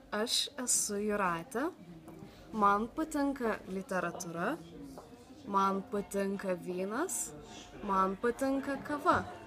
Aš esu Jūratė, man patinka literatūra, man patinka vynas, man patinka kava.